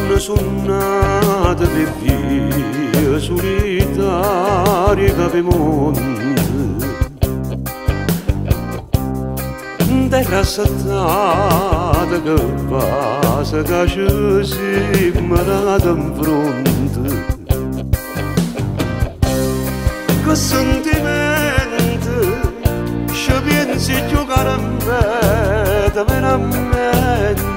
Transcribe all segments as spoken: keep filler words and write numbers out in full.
Sono suonata per via solitaria che per monte, terra assettata che passa che ci si marata in fronte. Che sentimento ci pensi giocare a me veramente.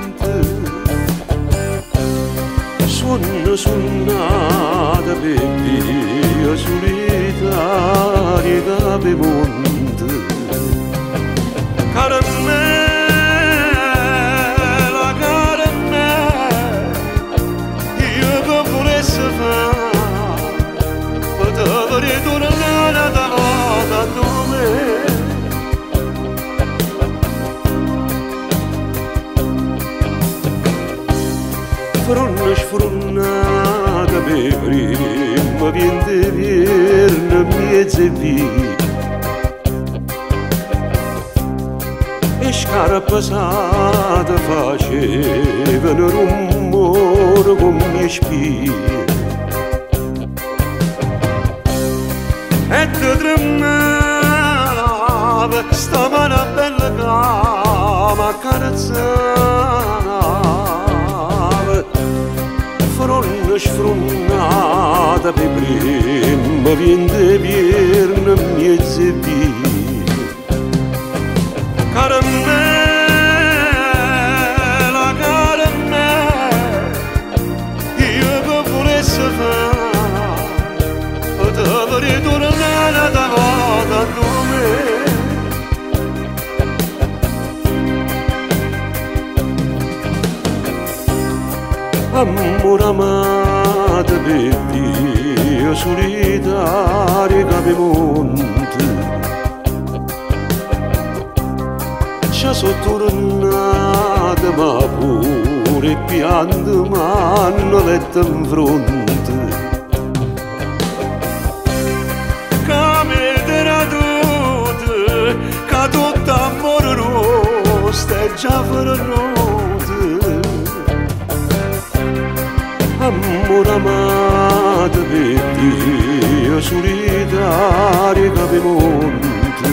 Sono suonata per via solitaria che per monte. Caramella, caramella, io che volessi fare per te ritornare da dove. Fronna sfronnata per prima viente vierne mezzo e via. E scarpa pesata facevano rumore come mie spie. E ti tremava sta mano bella che m'accarezzava. Fronna sfronnata per prima viente vierne mezzo e via. Caramella, caramella, io che volessi fare per te ritornare da dove. Amore amato per Dio solitaria che per monte, c'è sottornata ma pure pianto m'hanno letto in fronte. Che mi dirà tutto, che tutto amore rosto è già ferrato. Amore amato per Dio solitaria che per monte.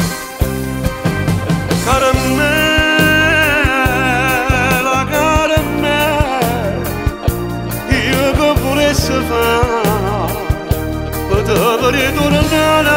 Caramella, caramella, io che volessi fare per te ritornare